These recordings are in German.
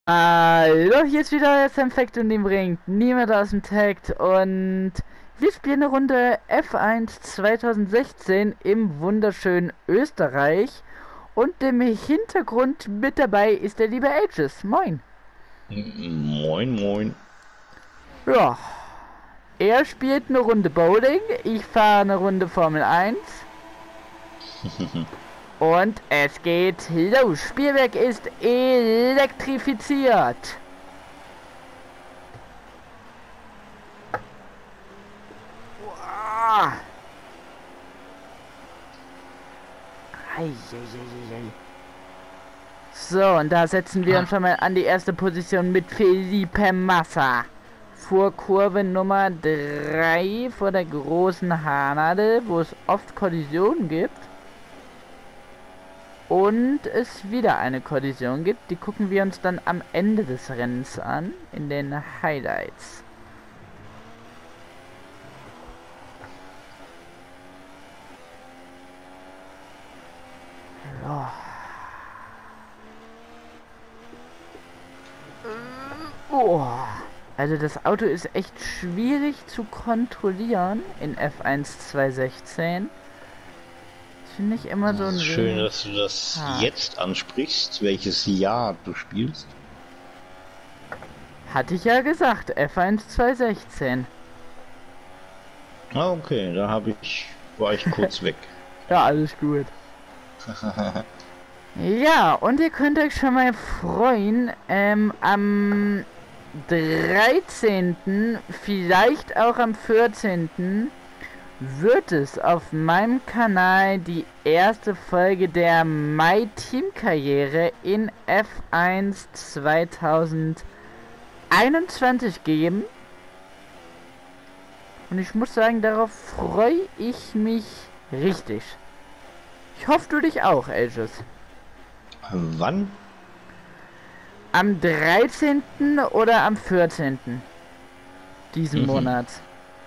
Hallo, hier ist wieder der Sam Fact und dem bringt niemand aus dem Takt und wir spielen eine Runde F1 2016 im wunderschönen Österreich und im Hintergrund mit dabei ist der liebe Aegis. Moin. Moin, moin. Ja, er spielt eine Runde Bowling, ich fahre eine Runde Formel 1 und es geht los. Spielwerk ist elektrifiziert. Ah. Eieieiei. So, und da setzen wir uns schon mal an die erste Position mit Felipe Massa. Vor Kurve Nummer 3 vor der großen Haarnadel, wo es oft Kollisionen gibt. Und es wieder eine Kollision gibt. Die gucken wir uns dann am Ende des Rennens an, in den Highlights. Oh. Oh. Also das Auto ist echt schwierig zu kontrollieren in F1 216. Finde ich immer so ein Schön, dass du das jetzt ansprichst, welches Jahr du spielst. Hatte ich ja gesagt, F1 216. Ah, okay, da war ich kurz weg. Ja, alles gut. Ja, und ihr könnt euch schon mal freuen, am 13., vielleicht auch am 14. wird es auf meinem Kanal die erste Folge der My Team Karriere in F1 2021 geben. Und ich muss sagen, darauf freue ich mich richtig. Ich hoffe, du dich auch, Aegis. Wann? Am 13. oder am 14. diesen Monats.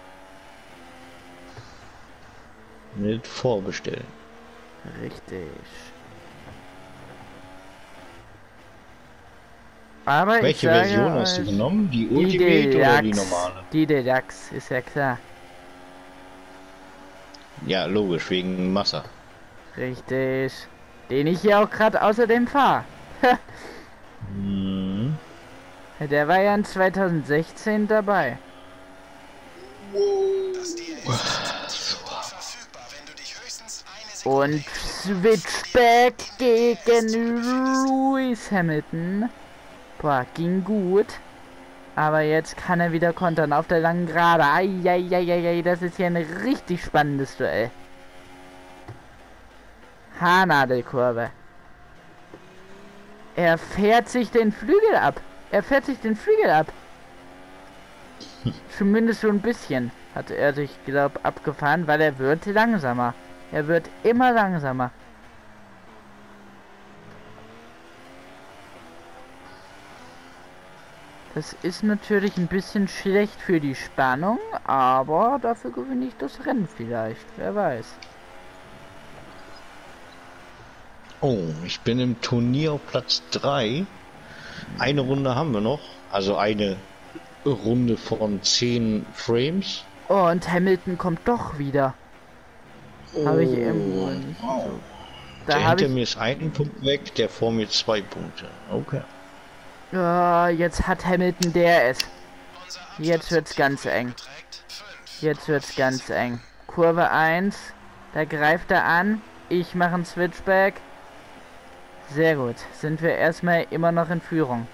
Mit vorbestellen. Richtig. Aber welche Version hast du genommen? Die Ultimate oder die normale? Die Deluxe, ist ja klar. Ja, logisch, wegen Massa. Richtig. Den ich hier auch gerade außerdem fahre. Der war ja in 2016 dabei. Und Switchback gegen Lewis Hamilton. Boah, ging gut. Aber jetzt kann er wieder kontern auf der langen Gerade. Eieieiei, das ist hier ein richtig spannendes Duell. Haarnadelkurve. Er fährt sich den Flügel ab. Zumindest so ein bisschen hat er sich, glaub, abgefahren, weil er wird langsamer. Er wird immer langsamer. Das ist natürlich ein bisschen schlecht für die Spannung, aber dafür gewinne ich das Rennen vielleicht. Wer weiß. Oh, ich bin im Turnier auf Platz 3. Eine Runde haben wir noch. Also eine Runde von 10 Frames. Oh, und Hamilton kommt doch wieder. Habe ich irgendwo nicht so. Der hinter mir ist einen Punkt weg, der vor mir 2 Punkte. Okay. Oh, jetzt hat Hamilton DRS. Jetzt wird's ganz eng. Kurve 1. Da greift er an. Ich mache einen Switchback. Sehr gut. Sind wir erstmal immer noch in Führung.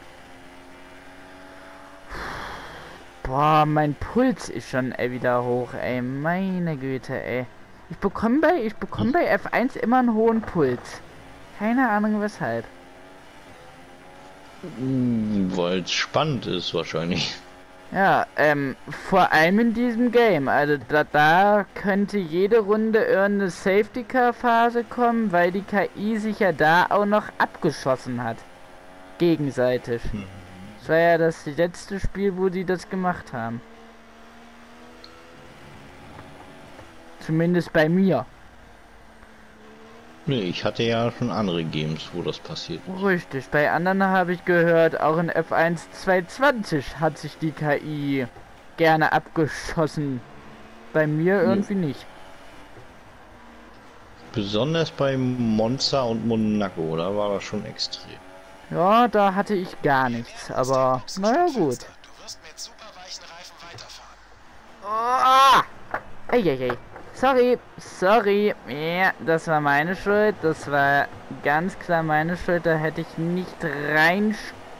Boah, mein Puls ist schon wieder hoch, ey. Meine Güte, ey. Ich bekomme bei F1 immer einen hohen Puls. Keine Ahnung weshalb. Weil es spannend ist wahrscheinlich. Ja, vor allem in diesem Game. Also da könnte jede Runde irgendeine Safety-Car-Phase kommen, weil die KI sich ja da auch noch abgeschossen hat. Gegenseitig. Das war ja das letzte Spiel, wo die das gemacht haben. Zumindest bei mir. Nee, ich hatte ja schon andere Games, wo das passiert. Richtig, bei anderen habe ich gehört, auch in F1 220 hat sich die KI gerne abgeschossen. Bei mir irgendwie nicht. Besonders bei Monza und Monaco, da war das schon extrem. Ja, da hatte ich gar nichts, aber naja gut. Oh! Eieiei. Sorry. Ja, das war meine Schuld. Das war ganz klar meine Schuld. Da hätte ich nicht reingehen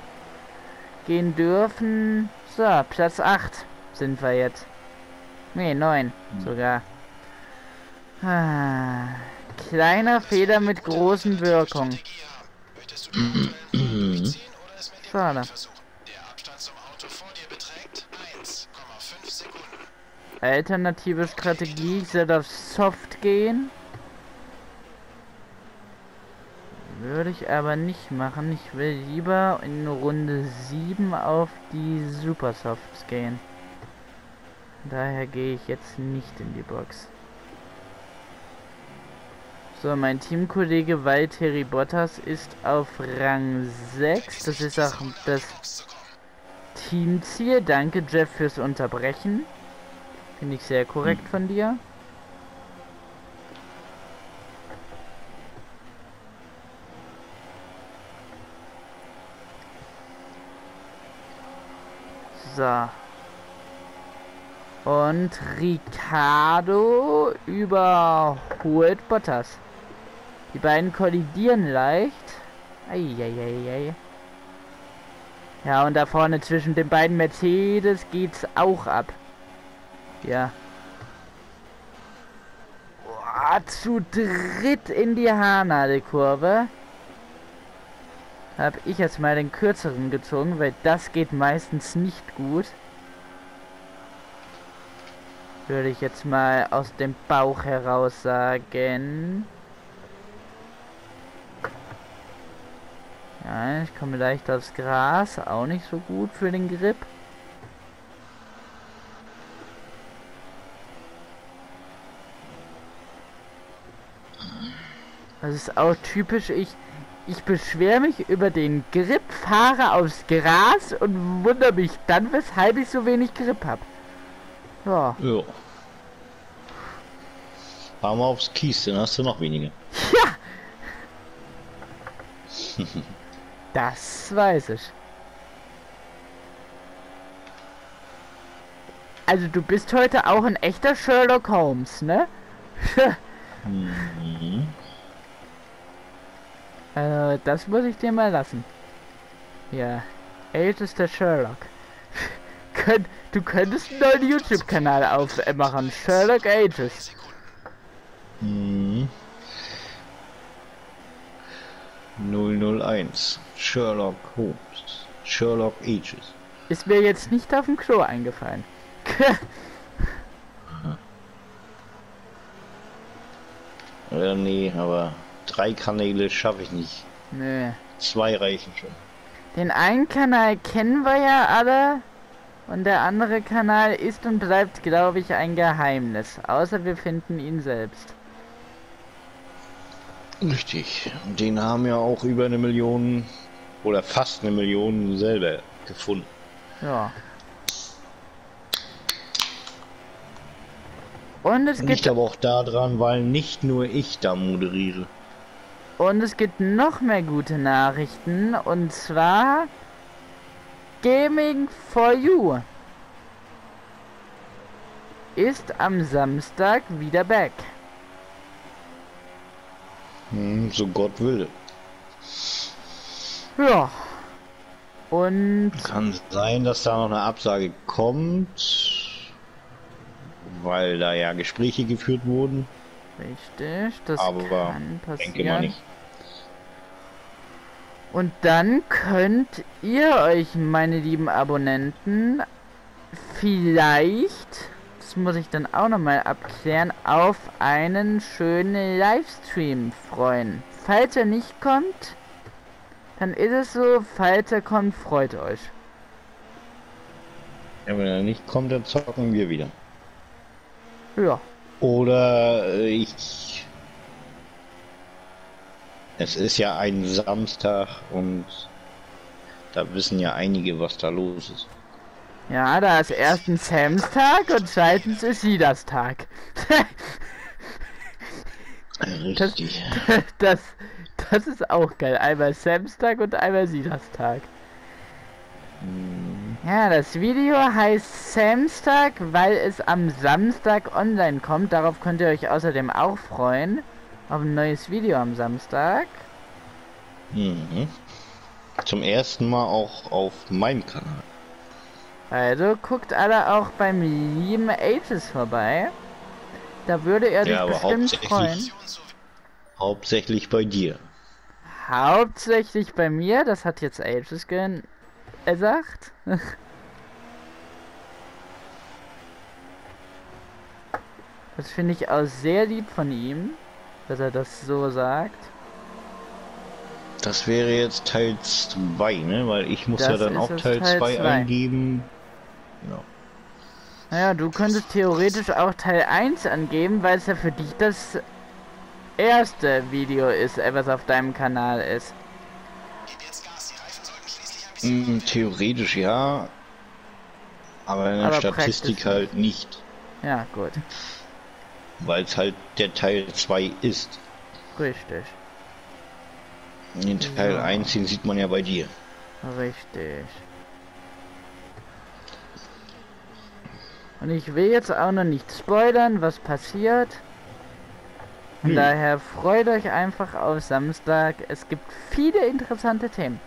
dürfen. So, Platz 8 sind wir jetzt. Ne, 9 sogar. Ah, kleiner Fehler mit großen Wirkung. Schade. Alternative Strategie, ich soll auf Soft gehen. Würde ich aber nicht machen. Ich will lieber in Runde 7 auf die Super Softs gehen. Daher gehe ich jetzt nicht in die Box. So, mein Teamkollege Valtteri Bottas ist auf Rang 6. Das ist auch das Teamziel. Danke, Jeff, fürs Unterbrechen. Finde ich sehr korrekt von dir. So. Und Ricardo überholt Bottas. Die beiden kollidieren leicht. Eieiei. Ja, und da vorne zwischen den beiden Mercedes geht's auch ab. Ja. Boah, zu dritt in die Haarnadelkurve. Hab ich jetzt mal den kürzeren gezogen, weil das geht meistens nicht gut. Würde ich jetzt mal aus dem Bauch heraus sagen. Ja, ich komme leicht aufs Gras. Auch nicht so gut für den Grip. Das ist auch typisch. Ich beschwere mich über den Grip, fahre aufs Gras und wundere mich dann, weshalb ich so wenig Grip habe. Ja. Ja. Fahr mal aufs Kies, dann hast du noch weniger. Ja! Das weiß ich. Also du bist heute auch ein echter Sherlock Holmes, ne? Mhm. Das muss ich dir mal lassen. Ja, Age ist der Sherlock. Du könntest einen neuen YouTube-Kanal aufmachen. Sherlock Ages. Mhm. 001. Sherlock Holmes. Sherlock Ages. Ist mir jetzt nicht auf dem Klo eingefallen. Ja, nee, aber 3 Kanäle schaffe ich nicht. Nö. 2 reichen schon. Den einen Kanal kennen wir ja alle. Und der andere Kanal ist und bleibt, glaube ich, ein Geheimnis. Außer wir finden ihn selbst. Richtig. Den haben ja auch über 1 Million oder fast 1 Million selber gefunden. Ja. Und es Liegt aber auch daran, weil nicht nur ich da moderiere. Und es gibt noch mehr gute Nachrichten. Und zwar Gaming for You ist am Samstag wieder back. So Gott will. Ja. Und Kann sein, dass da noch eine Absage kommt, weil da ja Gespräche geführt wurden. richtig, das Aber kann denke mal passieren. nicht. Und dann könnt ihr euch, meine lieben Abonnenten, vielleicht, das muss ich dann auch nochmal abklären, auf einen schönen Livestream freuen. Falls er nicht kommt, dann ist es so, falls er kommt, freut euch. Ja, wenn er nicht kommt, dann zocken wir wieder. Ja, Oder ich Es ist ja ein Samstag und da wissen ja einige, was da los ist. Ja, da ist erstens Samstag und zweitens ist Siedastag. Richtig. Das, das ist auch geil. Einmal Samstag und einmal Siedastag. Ja, das Video heißt Samstag, weil es am Samstag online kommt. Darauf könnt ihr euch außerdem auch freuen. Auf ein neues Video am Samstag. Mhm. Zum ersten Mal auch auf meinem Kanal. Also guckt alle auch beim lieben Ages vorbei. Da würde er sich Ja, aber bestimmt freuen. Hauptsächlich bei dir. Hauptsächlich bei mir, das hat jetzt Ages gesagt. Das finde ich auch sehr lieb von ihm, dass er das so sagt. Das wäre jetzt Teil 2, ne? Weil ich muss ja Das dann ist auch jetzt Teil Teil 2 2. eingeben. Ja. Naja, du könntest theoretisch auch Teil 1 angeben, weil es ja für dich das erste Video ist, was auf deinem Kanal ist. Theoretisch ja, aber in der Statistik halt nicht. Ja, gut. Weil es halt der Teil 2 ist. Richtig. Den Teil 1, den sieht man ja bei dir. Richtig. Und ich will jetzt auch noch nicht spoilern, was passiert. Von daher freut euch einfach auf Samstag. Es gibt viele interessante Themen.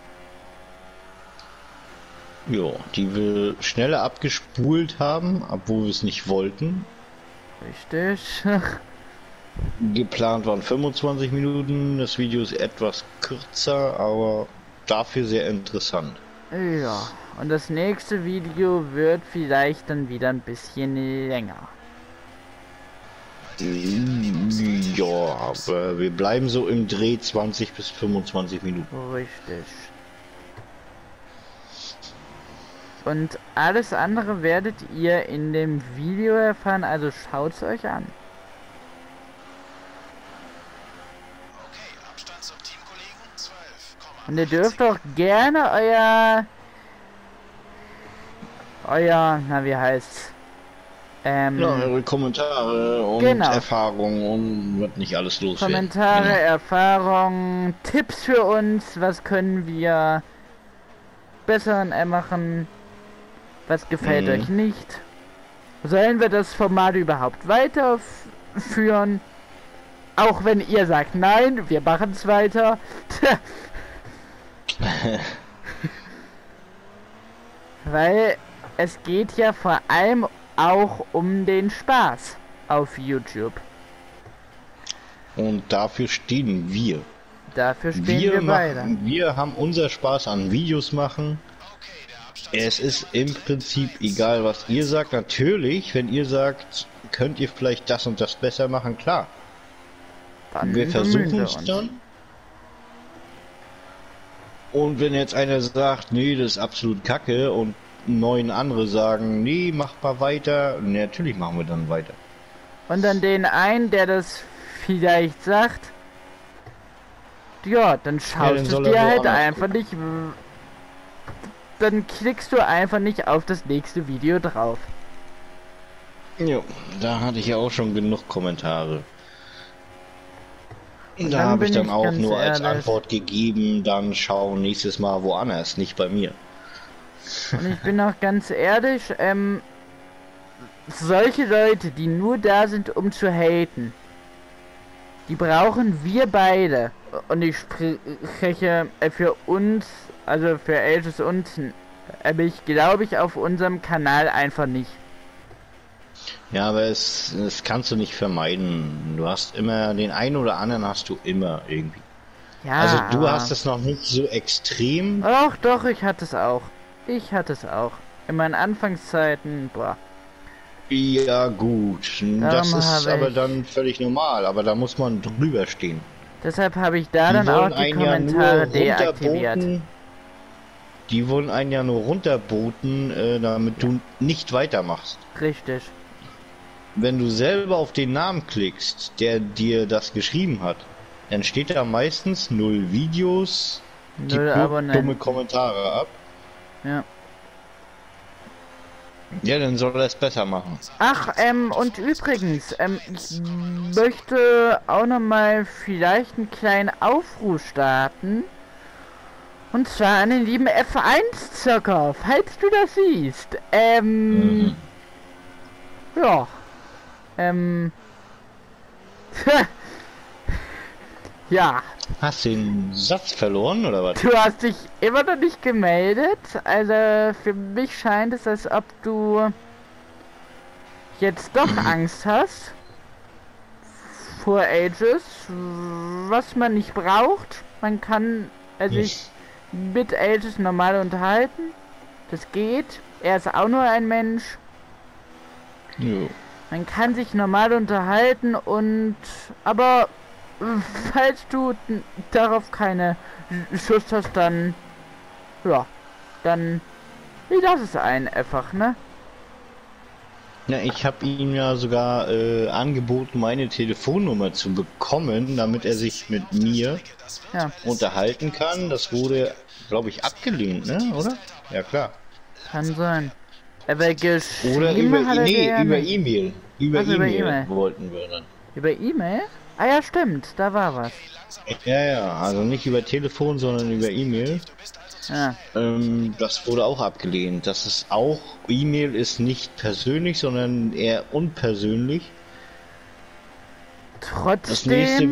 Jo, die wir schneller abgespult haben, obwohl wir es nicht wollten. Richtig. Geplant waren 25 Minuten, das Video ist etwas kürzer, aber dafür sehr interessant. Ja, und das nächste Video wird vielleicht dann wieder ein bisschen länger. Ja, aber wir bleiben so im Dreh 20 bis 25 Minuten. Richtig. Und alles andere werdet ihr in dem Video erfahren, also schaut's euch an. Und ihr dürft auch gerne na wie heißt's? Ja, eure Kommentare und genau. Erfahrungen und wird nicht alles los. Kommentare, Erfahrungen, Tipps für uns, was können wir besser machen, was gefällt euch nicht. Sollen wir das Format überhaupt weiterführen? Auch wenn ihr sagt, nein, wir machen es weiter. Weil es geht ja vor allem auch um den Spaß auf YouTube. Und dafür stehen wir. Dafür stehen wir beide. Wir haben unser Spaß an Videos machen. Es ist im Prinzip egal, was ihr sagt. Natürlich, wenn ihr sagt, könnt ihr vielleicht das und das besser machen, klar. Dann Wir versuchen es dann. Und wenn jetzt einer sagt, nee, das ist absolut kacke und 9 andere sagen, nee, mach mal weiter, natürlich machen wir dann weiter. Und dann den einen, der das vielleicht sagt, ja, dann schaust du dir halt einfach nicht, dann klickst du einfach nicht auf das nächste Video drauf. Jo, da hatte ich ja auch schon genug Kommentare. Da habe ich dann auch nur als Antwort gegeben, dann schau nächstes Mal woanders, nicht bei mir. Und ich bin auch ganz ehrlich, solche Leute, die nur da sind, um zu haten, die brauchen wir beide. Und ich spreche für uns, also für Ages und mich, glaube ich, auf unserem Kanal einfach nicht. Ja, aber es kannst du nicht vermeiden. Du hast immer, den einen oder anderen hast du immer irgendwie. Ja. Also du hast es noch nicht so extrem. Doch, ich hatte es auch. In meinen Anfangszeiten, boah. Ja gut, das ist aber dann völlig normal, aber da muss man drüber stehen. Deshalb habe ich da dann auch die Kommentare deaktiviert. Die wollen einen ja nur runterboten, damit du nicht weitermachst. Richtig. Wenn du selber auf den Namen klickst, der dir das geschrieben hat, dann steht da meistens 0 Videos, die 0 dumme Kommentare ab. Ja. Ja, dann soll er es besser machen. Ach, und übrigens, ich möchte auch noch mal vielleicht einen kleinen Aufruf starten. Und zwar an den lieben F1-Zocker, falls du das siehst. Ja. Ja. Hast du den Satz verloren, oder was? Du hast dich immer noch nicht gemeldet. Also für mich scheint es, als ob du jetzt doch Angst hast vor Ages, was man nicht braucht. Man kann sich mit Ages normal unterhalten. Das geht. Er ist auch nur ein Mensch. Jo. Man kann sich normal unterhalten und aber falls du darauf keine Lust hast, dann ja, dann lass es einfach, ne? Ja, ich habe ihm ja sogar angeboten, meine Telefonnummer zu bekommen, damit er sich mit mir unterhalten kann. Das wurde, glaube ich, abgelehnt, ne? Oder? Ja, klar. Kann sein. Aber geschrieben oder über hat er über E-Mail. Über E-Mail wollten wir dann. Über E-Mail? Ah ja, stimmt, da war was. Ja, also nicht über Telefon, sondern über E-Mail. Ja. Das wurde auch abgelehnt. Das ist auch, E-Mail ist nicht persönlich, sondern eher unpersönlich. Trotzdem. Das nächste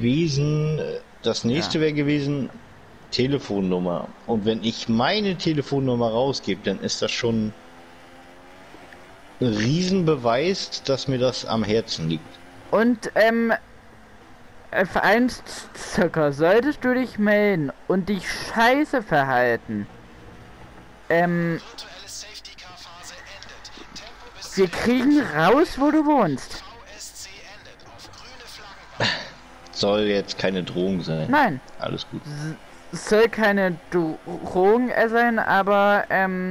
wäre gewesen, Telefonnummer. Und wenn ich meine Telefonnummer rausgebe, dann ist das schon ein Riesenbeweis, dass mir das am Herzen liegt. Und F1-Zocker, solltest du dich melden und dich scheiße verhalten, wir kriegen raus, wo du wohnst. Soll jetzt keine Drohung sein. Nein. Alles gut. Soll keine Drohung sein, aber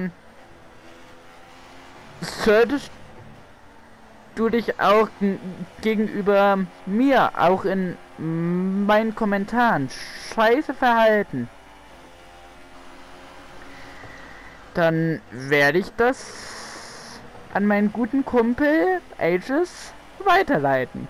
solltest du dich auch gegenüber mir, auch in meinen Kommentaren, scheiße verhalten, dann werde ich das an meinen guten Kumpel Ages weiterleiten.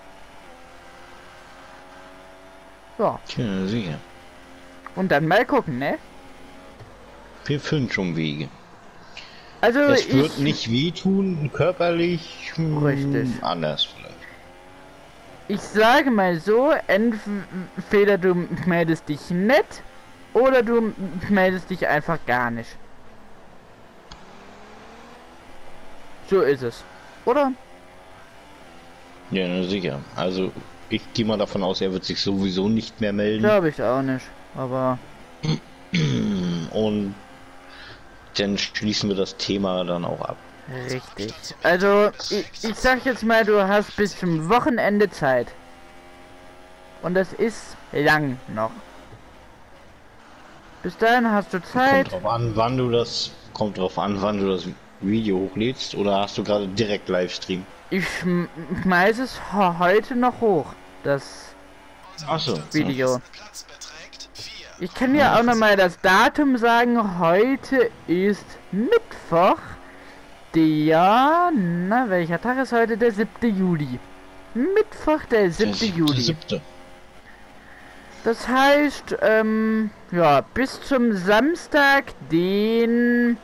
Ja. Tja, sicher. Und dann mal gucken, ne? Wir finden schon Wege. Also es wird nicht wehtun, körperlich, richtig. Anders vielleicht. Ich sage mal so, entweder du meldest dich nett oder du meldest dich einfach gar nicht. So ist es, oder? Ja, na sicher. Also ich gehe mal davon aus, er wird sich sowieso nicht mehr melden. Glaube ich auch nicht, aber... Und dann schließen wir das Thema dann auch ab. Richtig. Also, ich sag jetzt mal, du hast bis zum Wochenende Zeit. Und das ist lang noch. Bis dahin hast du Zeit. Kommt drauf an, wann du das Video hochlädst, oder hast du gerade direkt Livestream? Ich schmeiß es heute noch hoch, das Video. Ich kann dir auch noch mal das Datum sagen. Heute ist Mittwoch. Welcher Tag ist heute? Der 7. Juli. Mittwoch, der 7. Juli. Der 7. Das heißt, ja, bis zum Samstag, den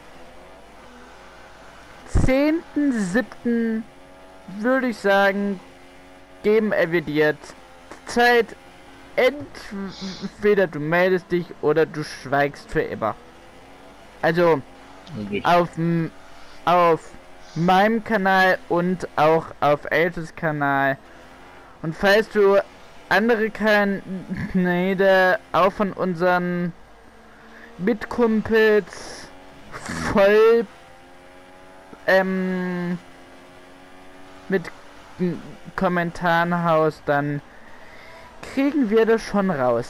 10.7. würde ich sagen, geben wir dir Zeit. Entweder du meldest dich oder du schweigst für immer. Also auf meinem Kanal und auch auf Ages Kanal. Und falls du andere Kanäle auch von unseren Mitkumpels voll mit Kommentaren haust, dann kriegen wir das schon raus.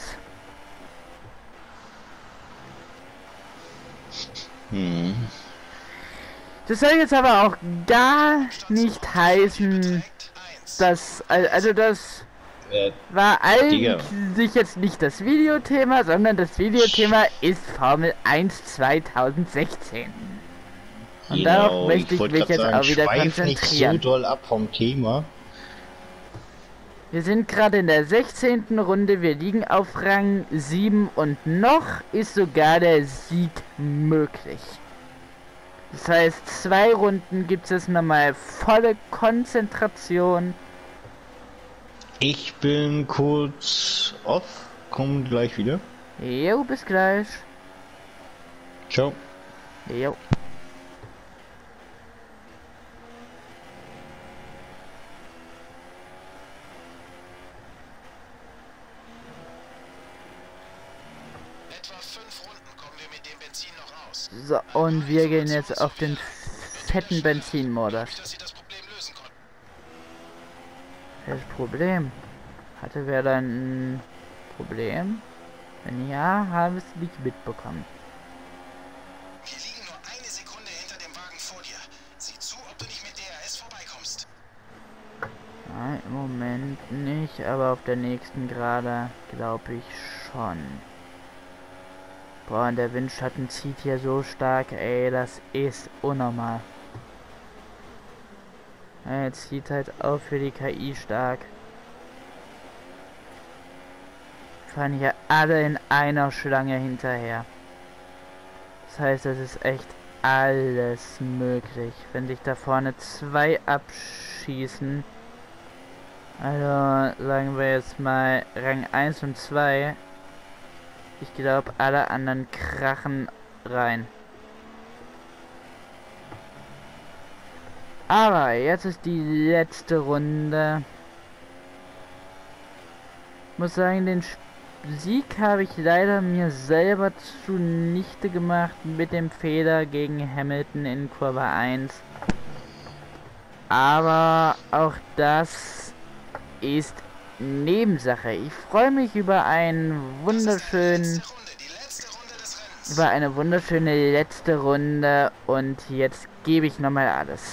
Das soll jetzt aber auch gar nicht heißen, dass, also das war eigentlich jetzt nicht das Videothema, sondern das Videothema ist Formel 1 2016. Und genau, darauf möchte ich mich jetzt auch wieder konzentrieren. Nicht so doll ab vom Thema. Wir sind gerade in der 16. Runde, wir liegen auf Rang 7 und noch ist sogar der Sieg möglich. Das heißt, 2 Runden gibt es nochmal volle Konzentration. Ich bin kurz off, komm gleich wieder. Jo, bis gleich. Ciao. Jo. So, und wir gehen jetzt auf den fetten Benzinmodus. Das Problem? Hatte wer dann ein Problem? Wenn ja, habe ich es nicht mitbekommen. Wir liegen nur eine Sekunde hinter dem Wagen vor dir. Sieh zu, ob du nicht mit DRS vorbeikommst. Nein, im Moment nicht, aber auf der nächsten Gerade glaube ich schon. Boah, und der Windschatten zieht hier so stark, ey, das ist unnormal. Ja, jetzt zieht halt auch für die KI stark. Fahren hier alle in einer Schlange hinterher. Das heißt, es ist echt alles möglich. Wenn sich da vorne 2 abschießen, also sagen wir jetzt mal Rang 1 und 2, ich glaube, alle anderen krachen rein. Aber jetzt ist die letzte Runde. Ich muss sagen, den Sieg habe ich leider mir selber zunichte gemacht mit dem Fehler gegen Hamilton in Kurve 1. Aber auch das ist Nebensache. Ich freue mich über eine wunderschöne letzte Runde und jetzt gebe ich nochmal alles.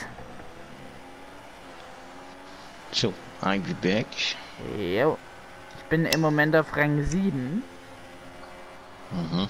So, I'll be back. Jo. Ich bin im Moment auf Rang 7. Mhm.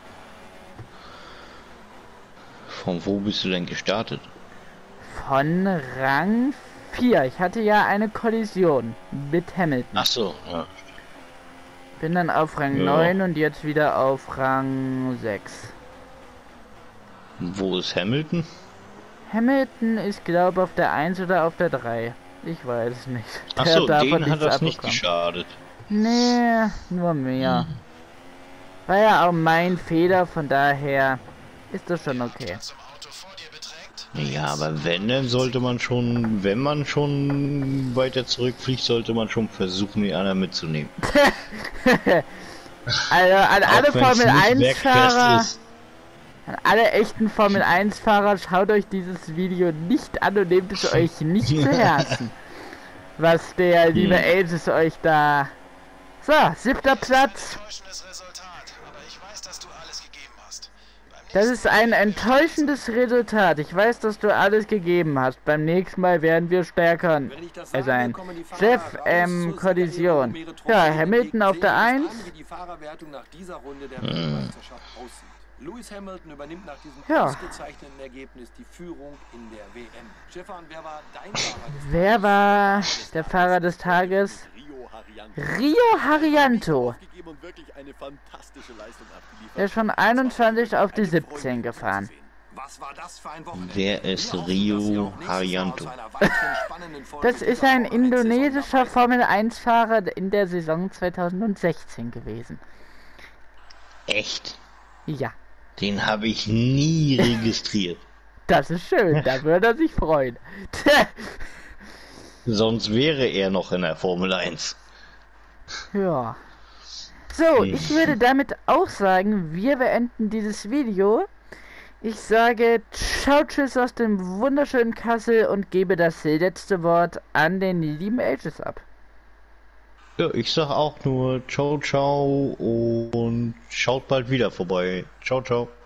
Von wo bist du denn gestartet? Von Rang 4. Ich hatte ja eine Kollision mit Hamilton. Ach so, ja. Bin dann auf Rang 9 und jetzt wieder auf Rang 6. Wo ist Hamilton? Hamilton ist, glaube ich, auf der 1 oder auf der 3. Ich weiß es nicht. Ach so, den hat das nicht geschadet. Nee, nur mir. War ja auch mein Fehler, von daher ist das schon okay. Ja, aber wenn, dann sollte man schon, wenn man schon weiter zurückfliegt, sollte man schon versuchen, die anderen mitzunehmen. Also an alle Formel 1 Fahrer, an alle echten Formel 1 Fahrer, schaut euch dieses Video nicht an und nehmt es euch nicht zu Herzen. Was der liebe Ages euch da... So, 7. Platz. Das ist ein enttäuschendes Resultat. Ich weiß, dass du alles gegeben hast. Beim nächsten Mal werden wir stärker sein. Chef, Kollision. Ja, Hamilton auf der 1. Lewis Hamilton übernimmt nach diesem ausgezeichneten Ergebnis die Führung in der WM. Stefan, wer war dein Fahrer des Tages? Wer war der Fahrer des Tages? Rio Haryanto. Er ist von 21 auf die 17 gefahren. Wer ist Rio Haryanto? Das ist ein indonesischer Formel 1 Fahrer in der Saison 2016 gewesen. Echt? Ja. Den habe ich nie registriert. Das ist schön, da würde er sich freuen. Sonst wäre er noch in der Formel 1. Ja. So, ich würde damit auch sagen, wir beenden dieses Video. Ich sage ciao, tschüss aus dem wunderschönen Kassel und gebe das letzte Wort an den lieben Ages ab. Ja, ich sag auch nur ciao, ciao und schaut bald wieder vorbei. Ciao, ciao.